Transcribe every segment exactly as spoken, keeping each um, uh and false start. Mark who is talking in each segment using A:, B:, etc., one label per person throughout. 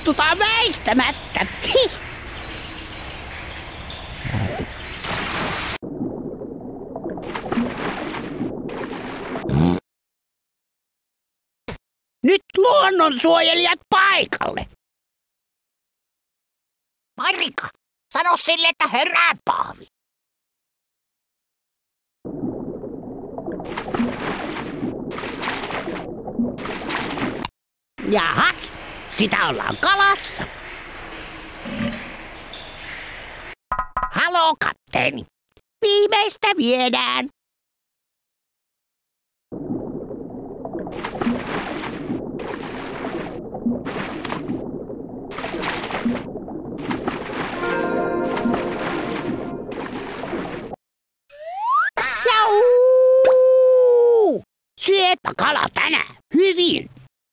A: kastutaan väistämättä. Hih. Nyt luonnonsuojelijat paikalle.
B: Marika, sano sille, että herää Paavi.
A: Jahas, sitä ollaan kalassa.
B: Haloo, kapteeni.
A: Viimeistä viedään. Jau! Syöpä kala tänään hyvin.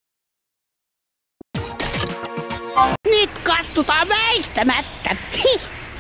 A: Nyt kastutaan väistämättä. Hih.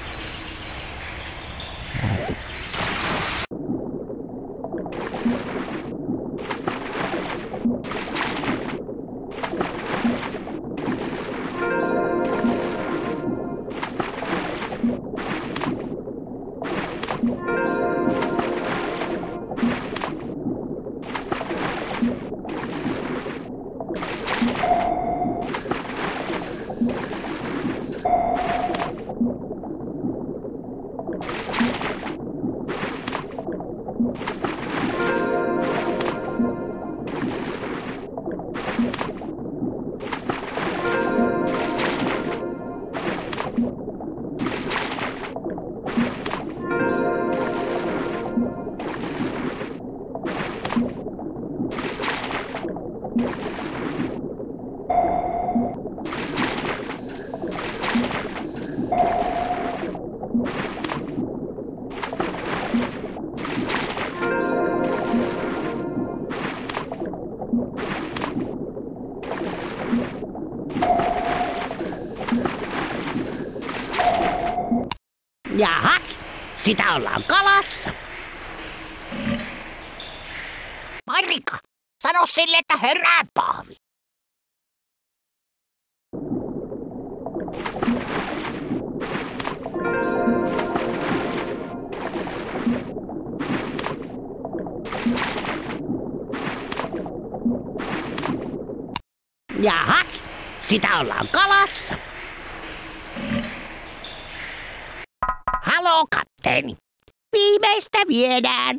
A: Jahas, sitä ollaan kalassa.
B: Marika, sano sille, että herää Paavi.
A: Jahas, sitä ollaan kalassa.
B: Haloo, kapteeni.
A: Viimeistä viedään.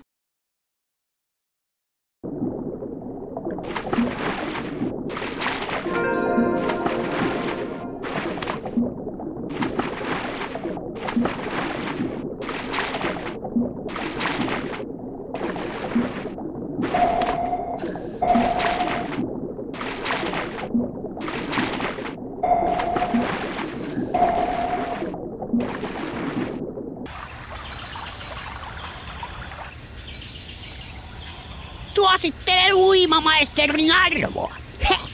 A: Suosittelen uimamaisterin arvoa. Heh.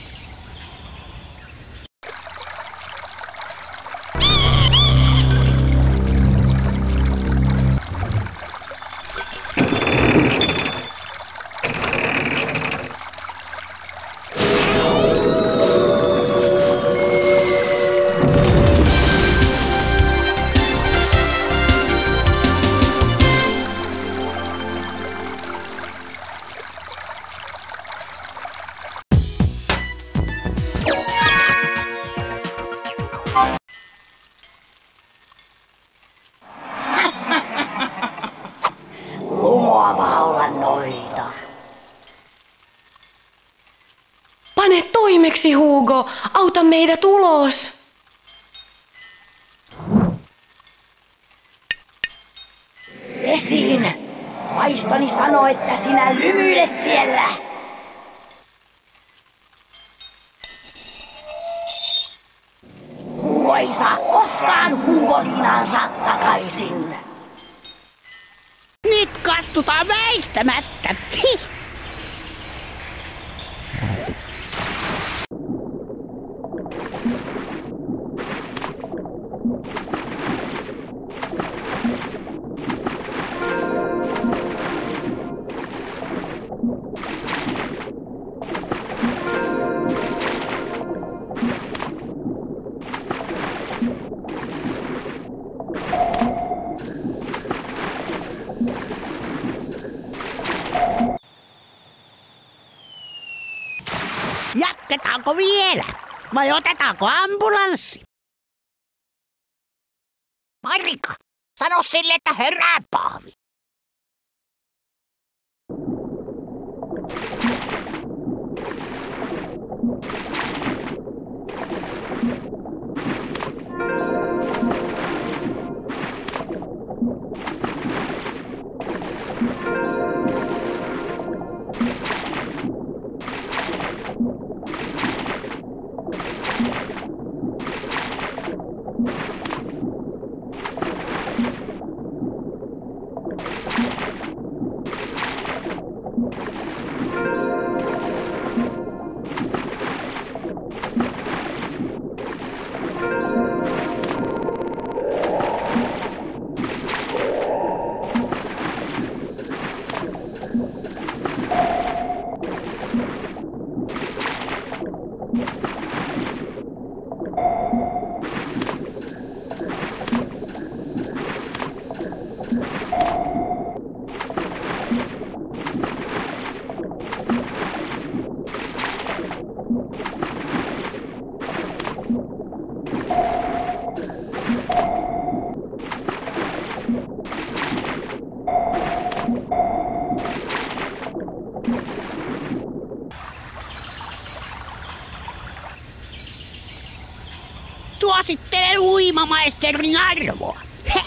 B: Lumoavaa olla noita.
C: Pane toimeksi, Hugo. Auta meidät ulos.
B: Esiin. Maistoni sanoo, että sinä lymyilet siellä. Hugo ei saa koskaan Hugoliinaansa takaisin.
A: Nyt kastutaan väistämättä. Hih. Jatketaanko vielä? Vai otetaanko ambulanssi?
B: Marika, sano sille, että herää Paavi.
A: Suosittelen uimamaisterin arvoa. Heh.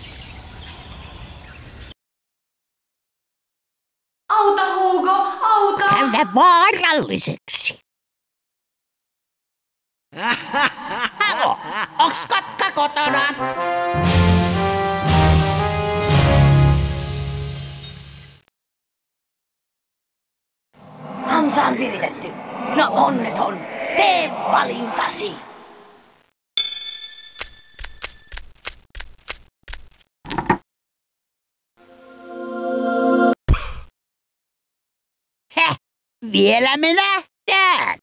C: Auta, Hugo, auta!
B: Käydä vaaralliseksi. Halo, onks kakka kotona?
D: Ansa on viritetty. No onneton. Tee valintasi.
A: Heh. Vielä me nähdään.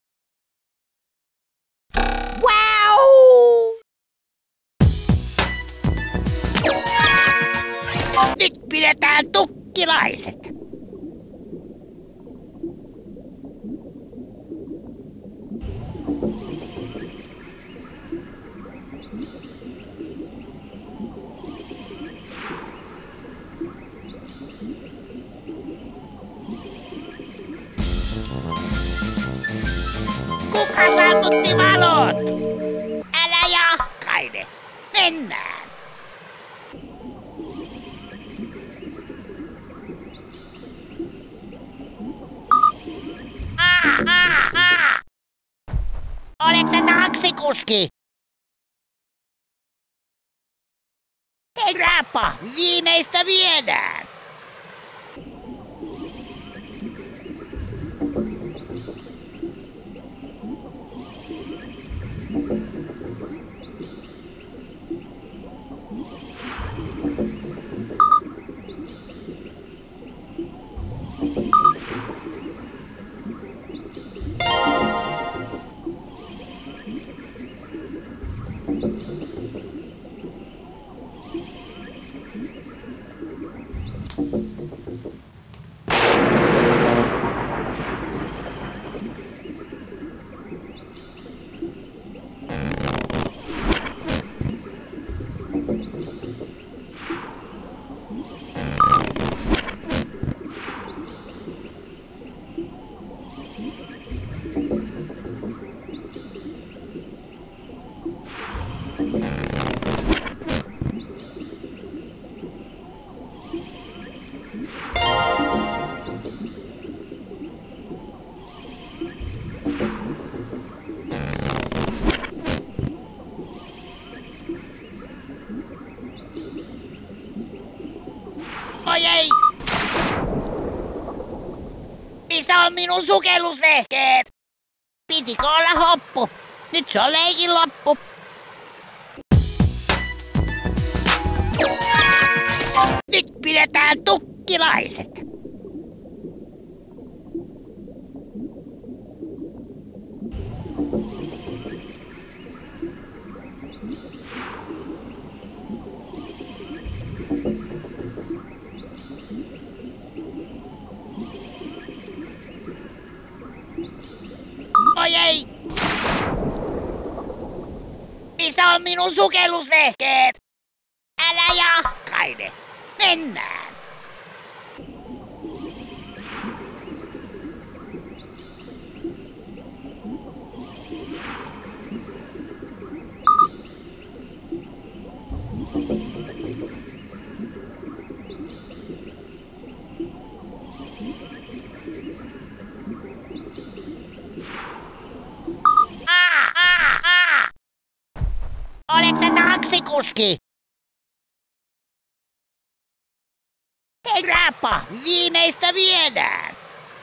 B: Wow!
A: Nyt pidetään tukkilaiset. Kuka sammutti valot? Älä jahkaile. Mennään. Ah, ah, ah. Oletko sä taksikuski? Herääpä, viimeistä viedään. Oi ei! Missä on minun sukellusvehkeet? Pitikö olla hoppu? Nyt se on leikin loppu. Nyt pidetään tukkilaiset. Ai ei! Missä on minun sukellusvehkeet? Älä jahkaile. Mennään. Ah, ah, ah. Oletko sä taksikuski? Heräpä, viimeistä viedään.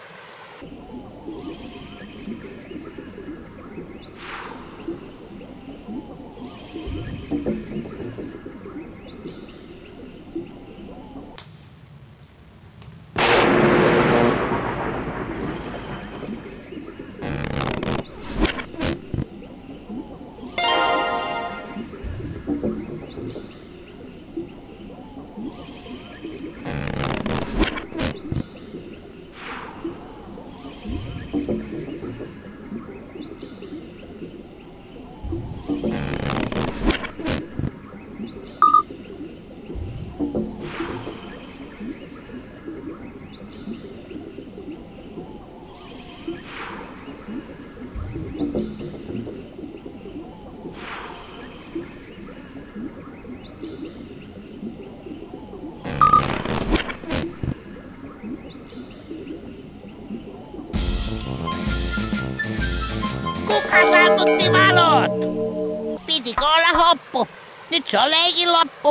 A: Kuka sammutti valot? Pitikö olla hoppu? Nyt se on leikin loppu.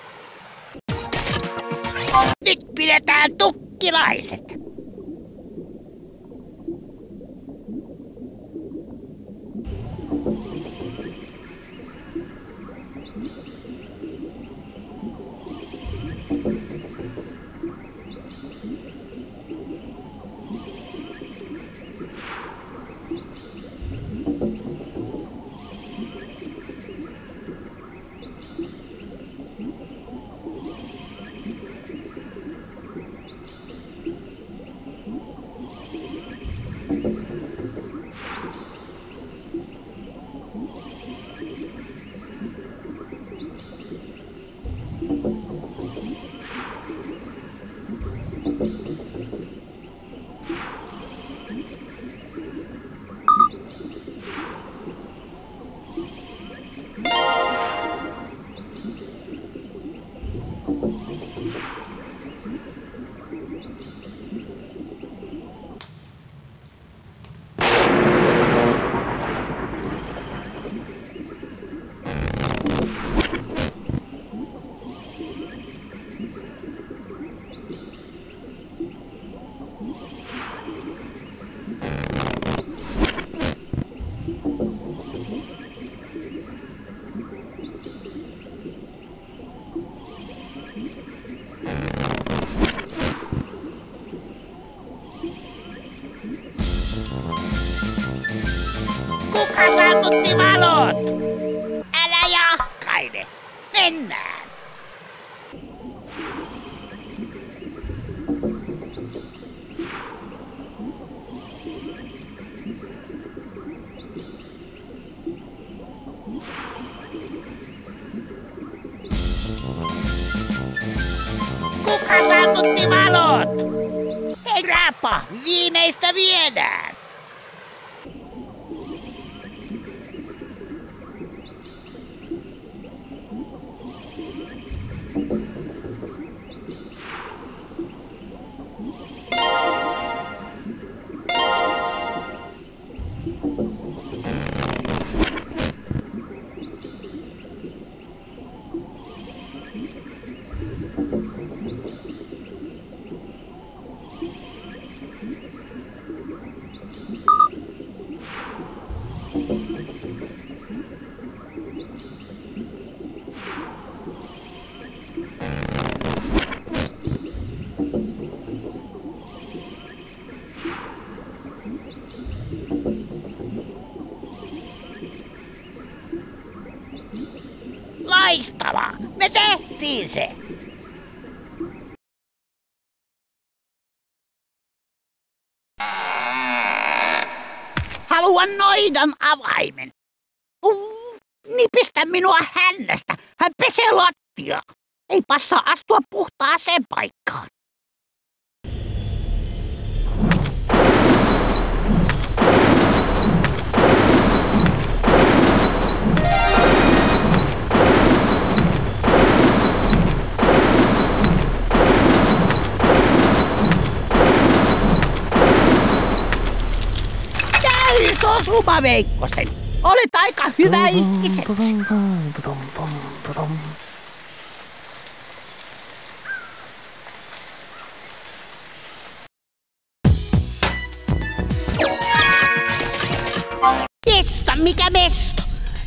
A: Nyt pidetään tukkilaiset. Kuka sammutti valot? Älä jahkaile. Mennään. Kuka sammutti valot? Heräpä, viimeistä viedään. Loistavaa! Me tehtiin se!
B: Ha
A: haluan noidan avaimen. Uh, nipistä minua hännästä. Hän pesee lattiaa. Ei passaa astua puhtaaseen paikkaan. Sosuma Veikkosen, olet aika hyvä ihmiseksi. Kestä mikä mesto.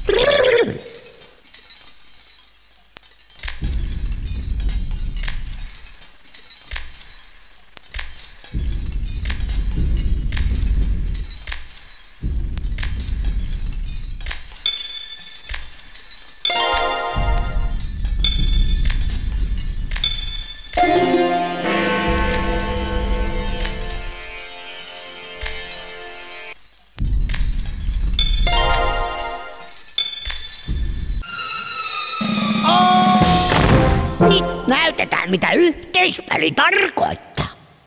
A: Nyt näytetään, mitä yhteispeli tarkoittaa.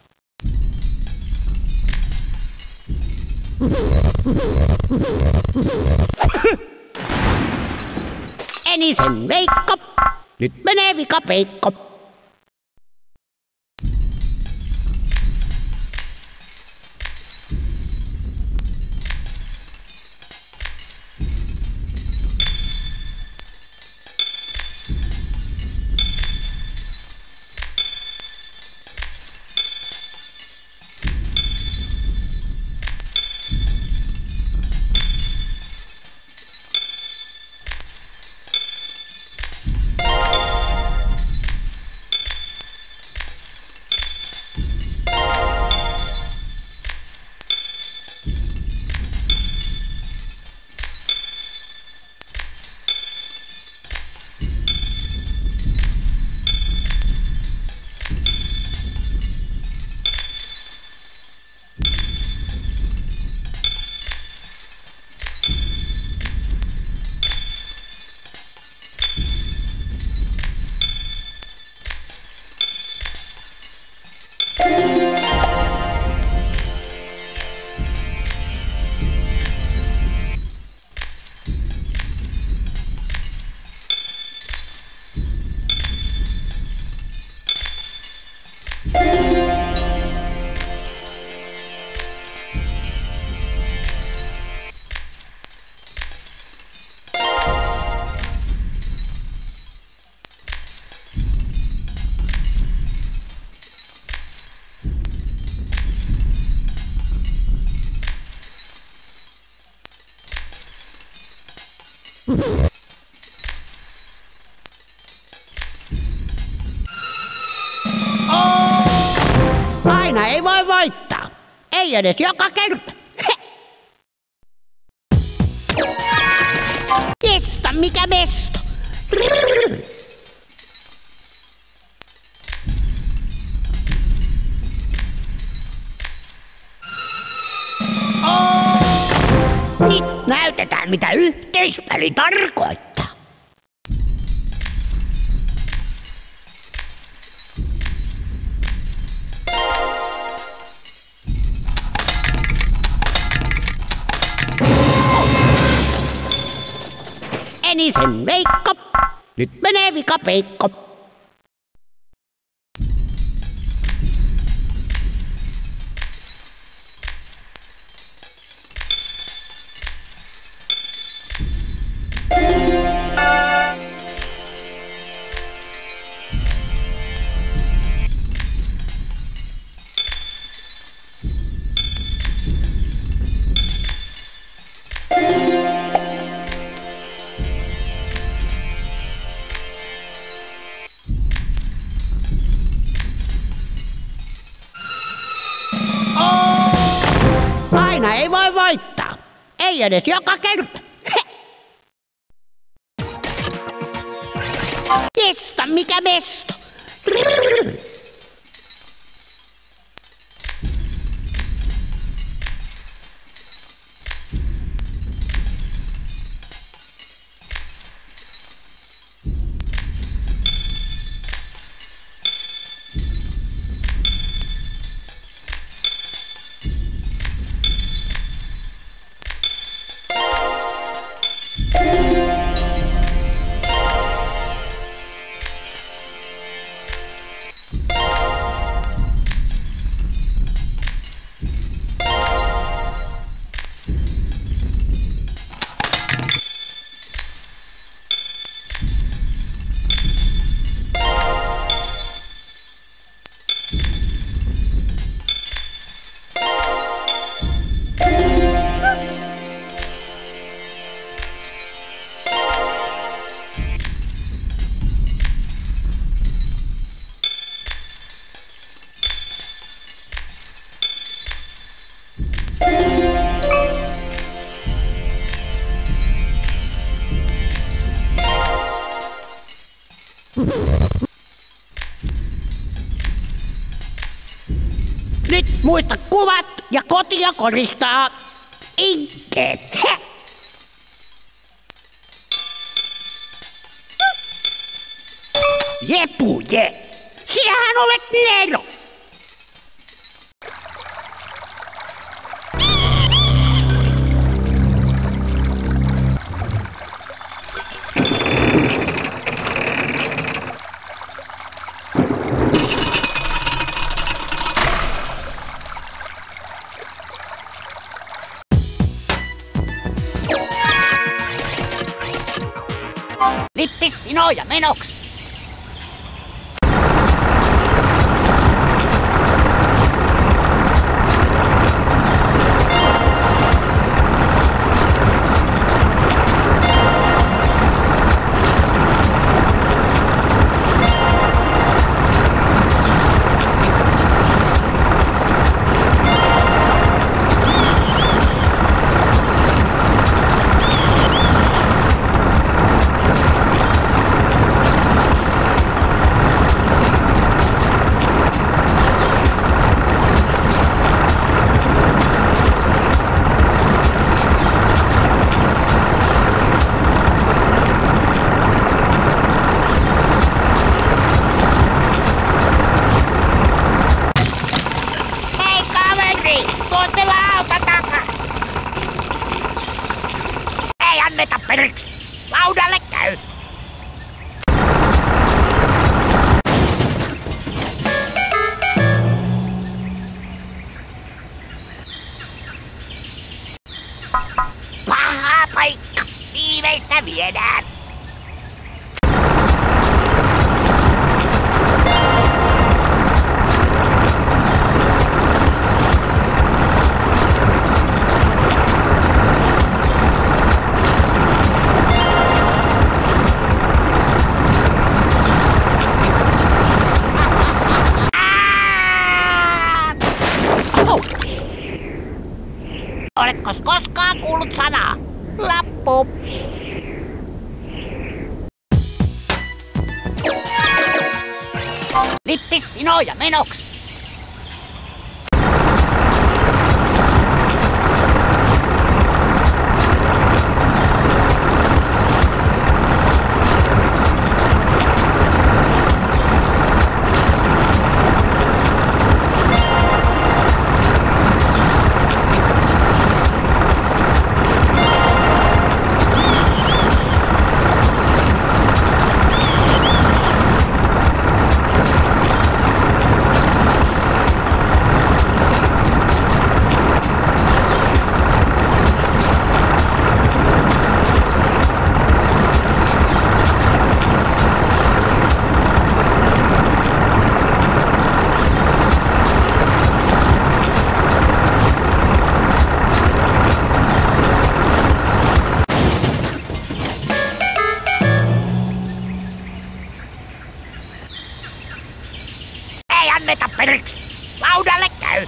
A: Enisen Veikko, nyt menee vikapeikko. Aina ei voi voittaa. Ei edes joka kerta. Kestä mikä mesto. Nyt näytetään, mitä yhteispeli tarkoittaa. Enisen Veikko, nyt menee vikapeikko. Aina ei voi voittaa. Ei edes joka kerta. Kestä mikä mesto. Muista kuvat ja kotia koristaa. Inkeet. He. Jepuje, sinähän olet Nero. Lippis pinoja menoks. Anneta periksi! Laudalle käy! Paha paikka! Viimeistä viedään! Oletko koskaan kuullut sanaa? Lappu. Lippis pinoja menoks. Ei anneta periksi! Laudalle käy!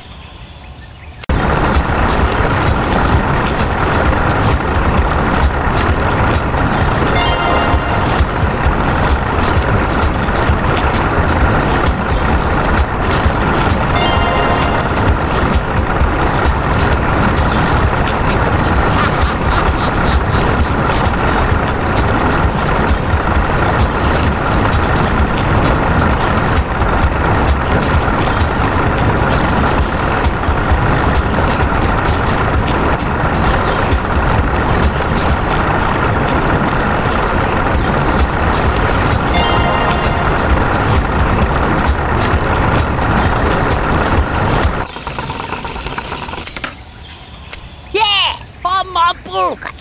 A: Homma on pulkas!